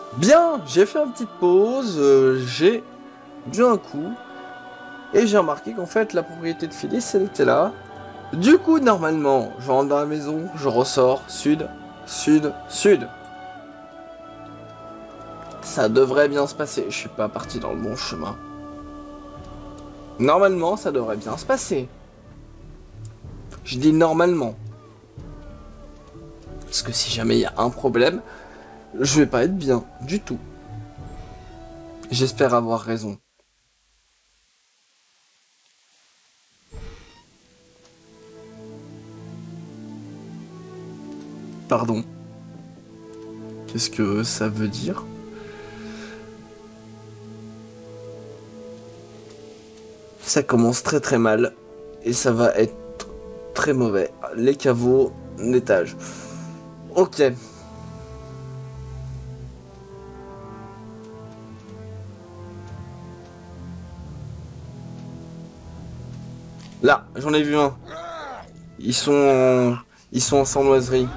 Bien, j'ai fait une petite pause, j'ai bu un coup, et j'ai remarqué qu'en fait la propriété de Phyllis, elle était là. Du coup, normalement, je rentre dans la maison, je ressors, sud, sud, sud. Ça devrait bien se passer, je suis pas parti dans le bon chemin. Normalement, ça devrait bien se passer. Je dis normalement. Parce que si jamais il y a un problème, je vais pas être bien, du tout. J'espère avoir raison. Pardon. Qu'est-ce que ça veut dire? Ça commence très très mal et ça va être très mauvais. Les caveaux, l'étage. Ok. Là, j'en ai vu un. Ils sont ils sont en sournoiserie.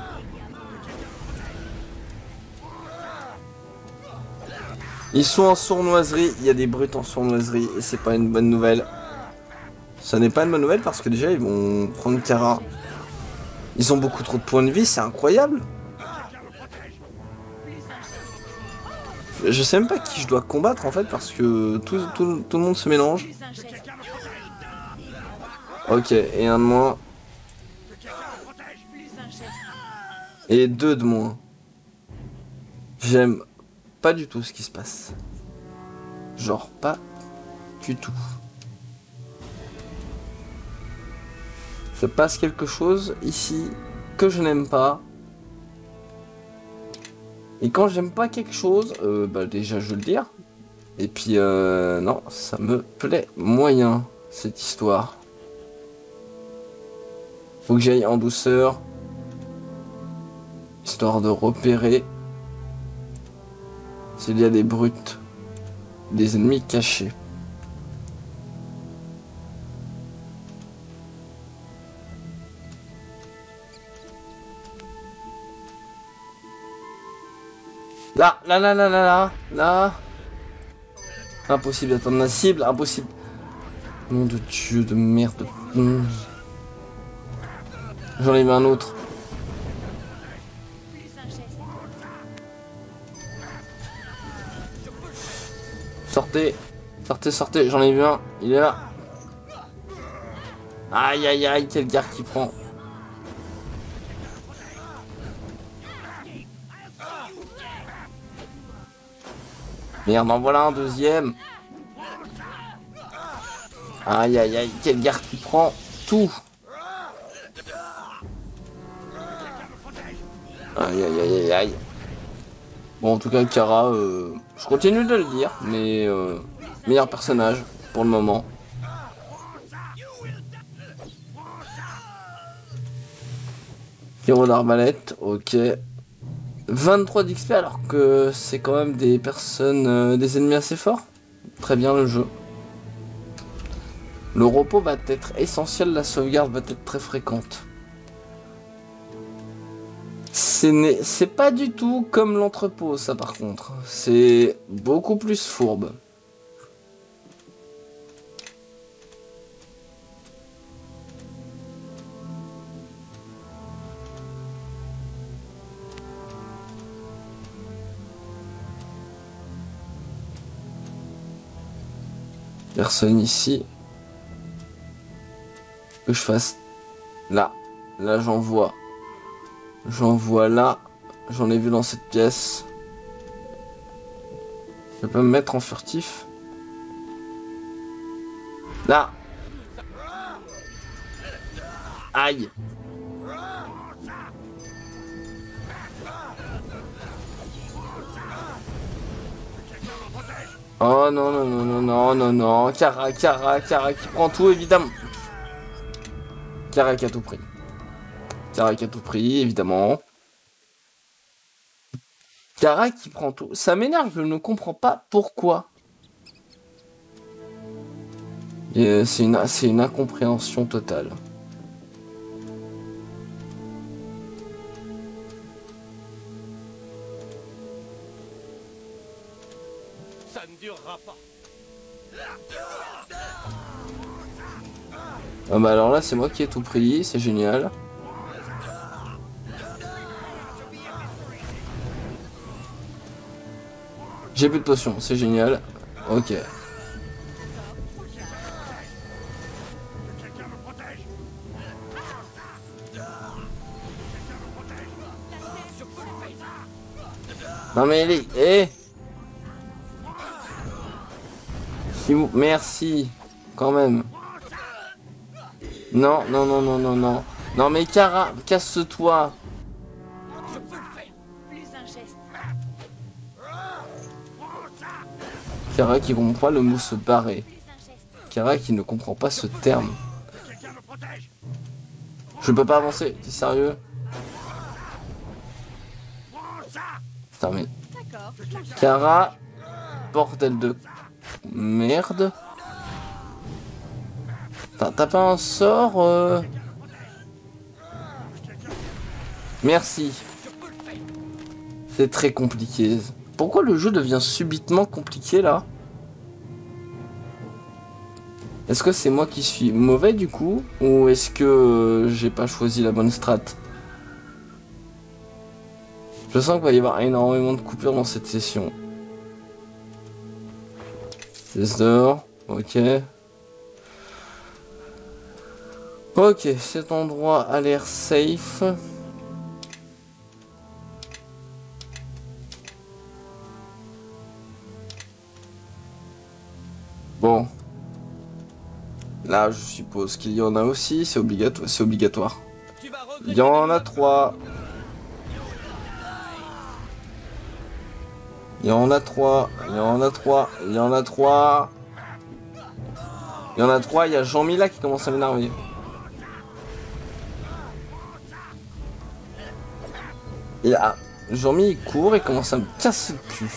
Ils sont en sournoiserie. Il y a des brutes en sournoiserie et c'est pas une bonne nouvelle. Ça n'est pas une bonne nouvelle parce que déjà ils vont prendre Kara. Ils ont beaucoup trop de points de vie, c'est incroyable. Je sais même pas qui je dois combattre en fait parce que tout le monde se mélange. Ok, et un de moins. Et deux de moins. J'aime pas du tout ce qui se passe. Genre pas du tout. Se passe quelque chose ici que je n'aime pas. Et quand j'aime pas quelque chose, bah déjà je veux le dire. Et puis non, ça me plaît moyen cette histoire. Faut que j'aille en douceur. Histoire de repérer s'il y a des brutes, des ennemis cachés. Là. Impossible d'atteindre la cible, impossible. Nom de Dieu, de merde. J'en ai vu un autre. Sortez, sortez, j'en ai vu un. Il est là. Aïe, aïe, aïe, quel gars qui prend. Merde, en voilà un deuxième. Aïe, aïe, aïe, quel gars qui prend tout. Aïe, aïe, aïe, aïe, aïe. Bon, en tout cas, Kara, je continue de le dire, mais meilleur personnage pour le moment. Héros d'arbalète, ok. 23 d'XP alors que c'est quand même des personnes, des ennemis assez forts. Très bien le jeu. Le repos va être essentiel, la sauvegarde va être très fréquente. C'est pas du tout comme l'entrepôt, ça par contre. C'est beaucoup plus fourbe. Personne ici. Que je fasse là. Là j'en vois. J'en vois là. J'en ai vu dans cette pièce. Je peux me mettre en furtif. Là. Aïe. Oh non, non, non, non, non, non, non. Kara qui prend tout, évidemment. Kara qui a tout pris. Kara qui a tout pris, évidemment. Kara qui prend tout. Ça m'énerve, je ne comprends pas pourquoi. C'est une incompréhension totale. Ça ne durera pas. Ah bah alors là c'est moi qui ai tout pris, c'est génial. J'ai plus de potions, c'est génial. Ok. Non mais les... Eh Merci. Quand même. Non, non, non, non, non, non. Non mais Kara, casse-toi. Je peux le faire. Plus un geste. Kara qui comprend pas le mot se barrer. Plus un geste. Kara qui ne comprend pas ce terme. Je peux pas avancer, t'es sérieux? Putain mais... D'accord. Kara, bordel de merde. T'as pas un sort Merci. C'est très compliqué. Pourquoi le jeu devient subitement compliqué là? Est-ce que c'est moi qui suis mauvais du coup? Ou est-ce que j'ai pas choisi la bonne strat? Je sens qu'il va y avoir énormément de coupures dans cette session. Pièce d'or, ok. Ok, cet endroit a l'air safe. Bon. Là, je suppose qu'il y en a aussi, c'est obligatoire. C'est obligatoire. Il y en a 3. Il y en a 3. Il y en a 3. Il y en a 3. Il y en a 3. Il y a Jean-Mila qui commence à m'énerver. Et là, Jean-Mi il court et commence à me casser le cul.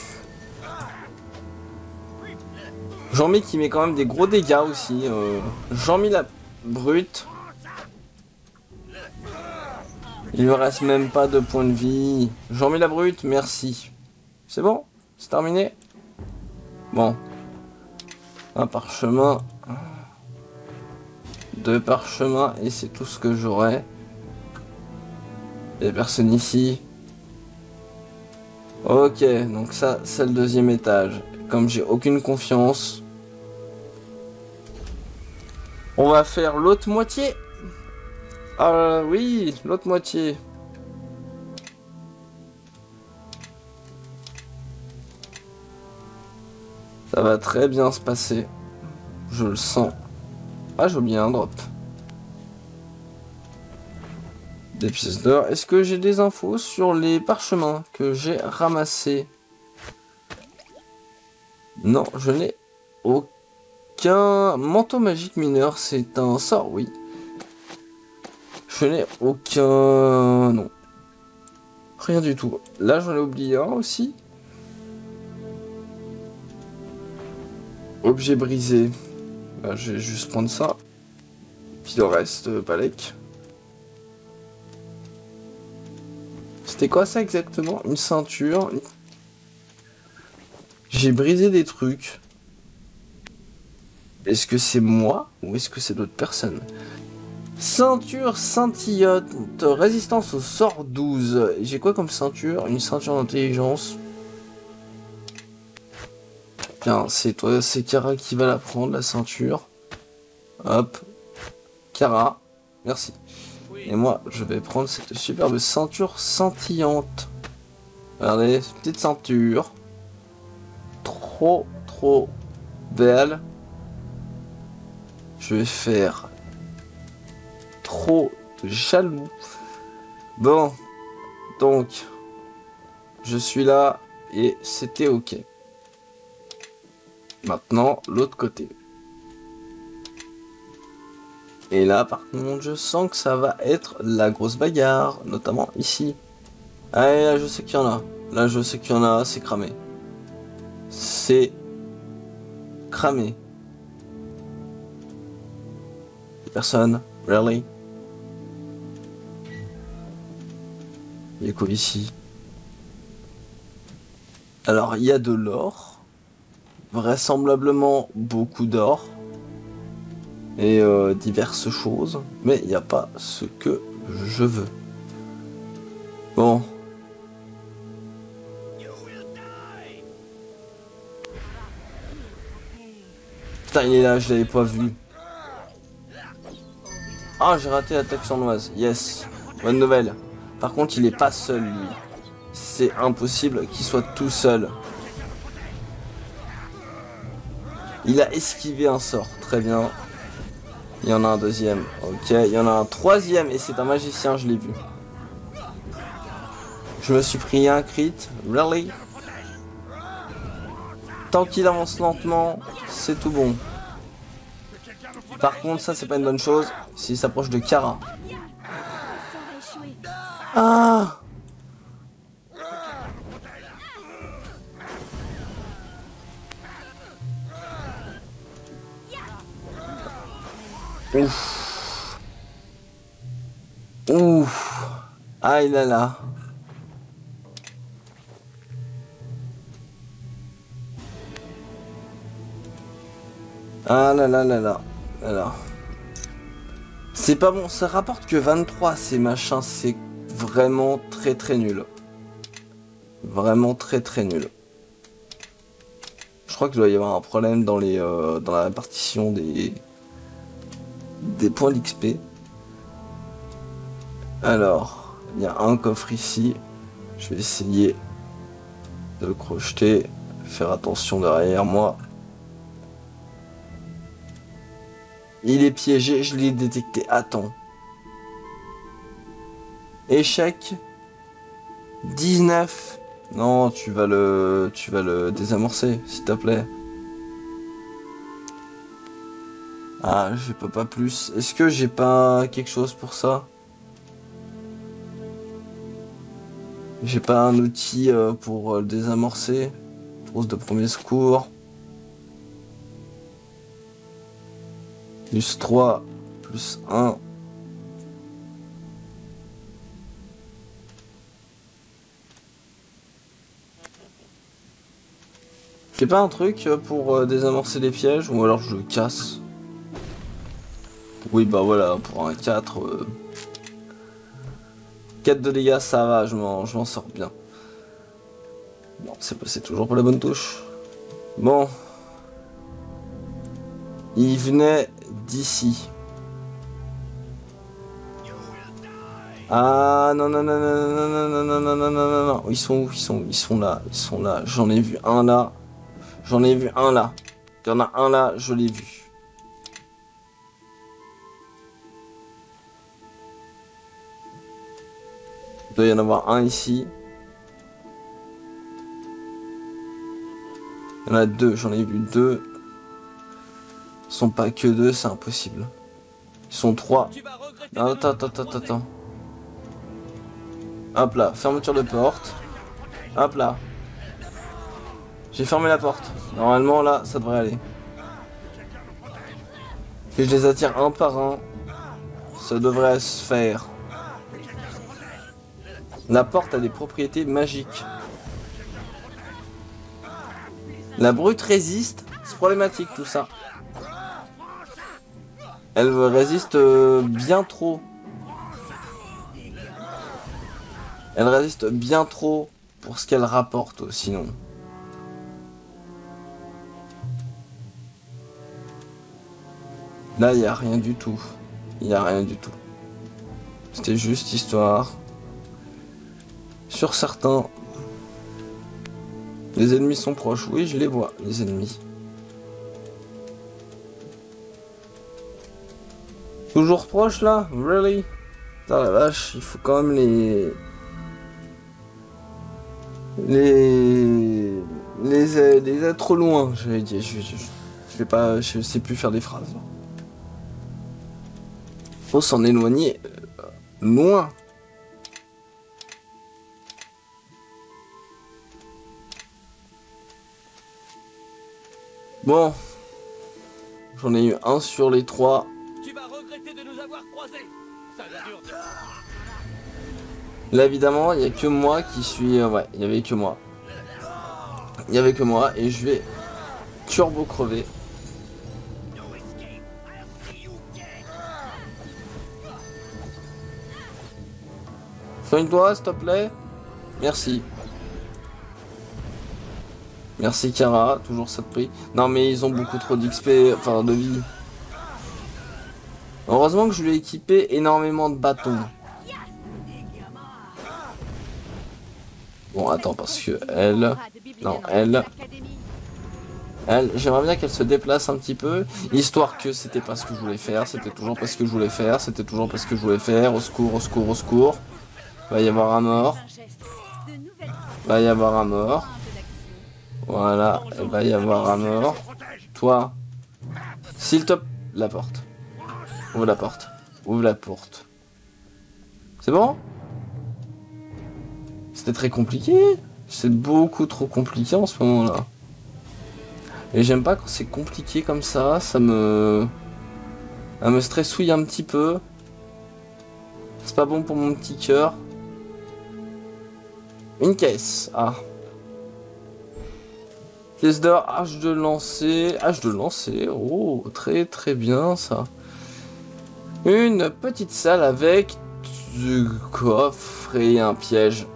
Jean-Mi qui met quand même des gros dégâts aussi. Jean-Mi la brute. Il me reste même pas de points de vie. Jean-Mi la brute, merci. C'est bon? C'est terminé? Bon. Un parchemin. 2 parchemins et c'est tout ce que j'aurai. Il y a personne ici. Ok, donc ça c'est le deuxième étage. Comme j'ai aucune confiance, on va faire l'autre moitié. Ah oui, l'autre moitié. Ça va très bien se passer. Je le sens. Ah, j'ai oublié un drop. Des pièces d'or. Est-ce que j'ai des infos sur les parchemins que j'ai ramassés? Non, je n'ai aucun manteau magique mineur. C'est un sort, oui. Je n'ai aucun... Non. Rien du tout. Là, j'en ai oublié un aussi. Objet brisé. Bah, je vais juste prendre ça. Puis le reste, Balek. C'était quoi ça exactement? Une ceinture. J'ai brisé des trucs. Est-ce que c'est moi ou est-ce que c'est d'autres personnes? Ceinture scintillante, résistance au sort 12. J'ai quoi comme ceinture? Une ceinture d'intelligence. Tiens, c'est toi, c'est Kara qui va la prendre, la ceinture. Hop. Kara, merci. Et moi, je vais prendre cette superbe ceinture scintillante. Regardez, petite ceinture. Trop, trop belle. Je vais faire trop de jaloux. Bon, donc, je suis là et c'était ok. Maintenant, l'autre côté. Et là, par contre, je sens que ça va être la grosse bagarre, notamment ici. Allez, là, je sais qu'il y en a. Là, je sais qu'il y en a, c'est cramé. C'est cramé. Personne, really? Il y a quoi ici? Alors, il y a de l'or. vraisemblablement beaucoup d'or et diverses choses, mais il n'y a pas ce que je veux. Bon. Putain, il est là, je l'avais pas vu. Ah, j'ai raté l'attaque sournoise. Yes. Bonne nouvelle. Par contre, il est pas seul, lui. C'est impossible qu'il soit tout seul. Il a esquivé un sort. Très bien. Il y en a un deuxième. Ok. Il y en a un troisième. Et c'est un magicien, je l'ai vu. Je me suis pris un crit. Really? Tant qu'il avance lentement, c'est tout bon. Par contre, ça, c'est pas une bonne chose. S'il s'approche de Kara. Ah! Ouf. Ouf. Aïe là là. Ah là là là là. Là là. C'est pas bon, ça rapporte que 23 ces machins, c'est vraiment très très nul. Vraiment très très nul. Je crois qu'il doit y avoir un problème dans les dans la répartition des points d'XP. Alors, il y a un coffre ici. Je vais essayer de le crocheter. Faire attention derrière moi. Il est piégé, je l'ai détecté. Attends. Échec. 19. Non, tu vas le désamorcer, s'il te plaît. Ah, je peux pas plus. Est-ce que j'ai pas quelque chose pour ça? J'ai pas un outil pour le désamorcer? Trousse de premier secours. Plus 3, plus 1. J'ai pas un truc pour désamorcer les pièges, ou alors je casse. Oui, bah voilà, pour un 4. 4 de dégâts, ça va, je m'en sors bien. Bon, c'est toujours pas la bonne touche. Bon. Il venait d'ici. Ah non non non non non non non non non non non non. Ils sont où? Ils sont là. J'en ai vu un là. J'en ai vu un là. Il y en a un là, je l'ai vu. Il doit y en avoir un ici. Il y en a deux, j'en ai vu deux. Ils sont pas que deux, c'est impossible. Ils sont trois. Non, attends. Hop là, fermeture de porte. Hop là. J'ai fermé la porte. Normalement là, ça devrait aller. Si je les attire un par un, ça devrait se faire. La porte a des propriétés magiques. La brute résiste, c'est problématique tout ça. Elle résiste bien trop. Elle résiste bien trop pour ce qu'elle rapporte sinon. Là, il n'y a rien du tout. Il n'y a rien du tout. C'était juste histoire. Sur certains, les ennemis sont proches. Oui, je les vois, les ennemis. Toujours proches là? Really? Putain la vache, il faut quand même les être loin. Je vais pas, je sais plus faire des phrases. Faut s'en éloigner loin. Bon, j'en ai eu un sur les trois. Tu vas regretter de nous avoir croisés. Ça dure. Là évidemment, il n'y a que moi qui suis. Ouais, il y avait que moi. Il y avait que moi et je vais turbo crevé. Soigne-toi, s'il te plaît. Merci. Merci Kara, toujours ça de prix. Non mais ils ont beaucoup trop d'XP, enfin de vie. Heureusement que je lui ai équipé énormément de bâtons. Bon attends parce que elle... Non elle... Elle, j'aimerais bien qu'elle se déplace un petit peu, histoire que c'était pas ce que je voulais faire, c'était toujours pas ce que je voulais faire, c'était toujours pas ce que je voulais faire, au secours, au secours, au secours. Va y avoir un mort. Va y avoir un mort. Voilà, il va y avoir un mort. Toi, s'il te... La porte. Ouvre la porte. Ouvre la porte. C'est bon? C'était très compliqué. C'est beaucoup trop compliqué en ce moment-là. Et j'aime pas quand c'est compliqué comme ça. Ça me stressouille un petit peu. C'est pas bon pour mon petit cœur. Une caisse. Ah. Pièce d'or, hache de lancer. Hache de lancer. Oh, très très bien ça. Une petite salle avec du coffre et un piège.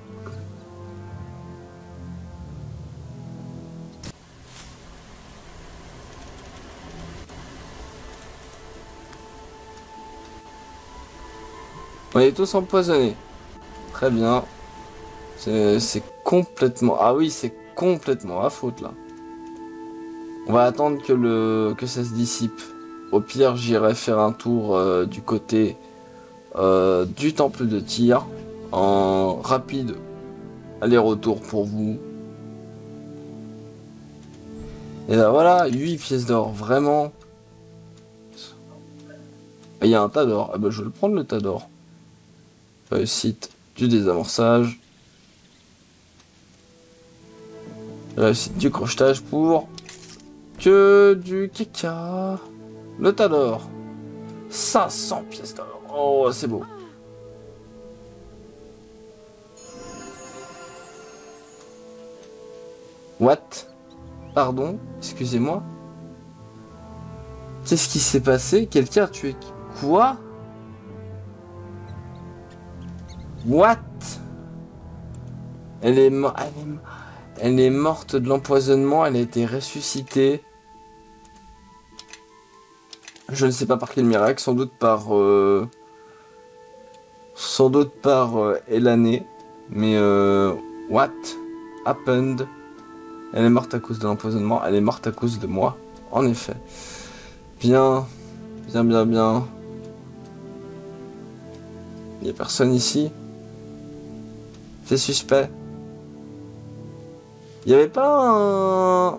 On est tous empoisonnés. Très bien. C'est complètement... Ah oui, c'est complètement à faute là. On va attendre que ça se dissipe. Au pire, j'irai faire un tour du côté du temple de tir. En rapide aller-retour pour vous. Et là voilà, 8 pièces d'or, vraiment. Il y a un tas d'or. Ah bah je vais le prendre le tas d'or. Réussite du désamorçage. Réussite du crochetage pour que du caca. Le tas d'or. 500 pièces d'or. Oh, c'est beau. What? Pardon? Excusez-moi. Qu'est-ce qui s'est passé? Quelqu'un a tué quoi? What? Elle est morte de l'empoisonnement, elle a été ressuscitée. Je ne sais pas par quel miracle, sans doute par Elané. Mais what happened? Elle est morte à cause de l'empoisonnement, elle est morte à cause de moi. En effet. Bien. Il n'y a personne ici. C'est suspect. Il n'y avait pas un...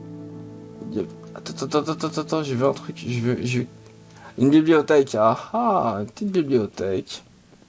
Attends, j'ai vu un truc. J'ai vu... Une bibliothèque. Ah, une petite bibliothèque.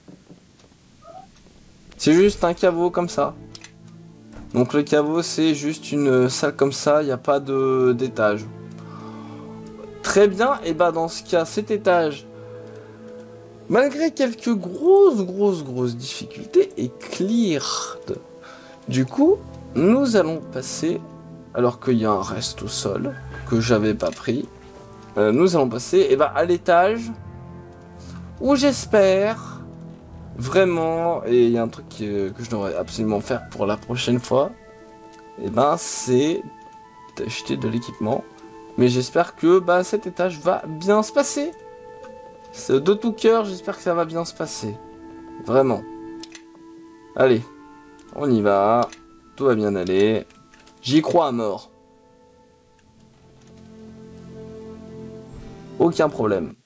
C'est juste un caveau comme ça. Donc le caveau, c'est juste une salle comme ça. Il n'y a pas d'étage. Très bien. Et bah dans ce cas, cet étage... Malgré quelques grosses difficultés, est cleared. Du coup, nous allons passer, alors qu'il y a un reste au sol, que j'avais pas pris, nous allons passer à l'étage, où j'espère, vraiment, et il y a un truc que je devrais absolument faire pour la prochaine fois, c'est d'acheter de l'équipement. Mais j'espère que cet étage va bien se passer. De tout cœur, j'espère que ça va bien se passer. Vraiment. Allez, on y va. Tout va bien aller. J'y crois à mort. Aucun problème.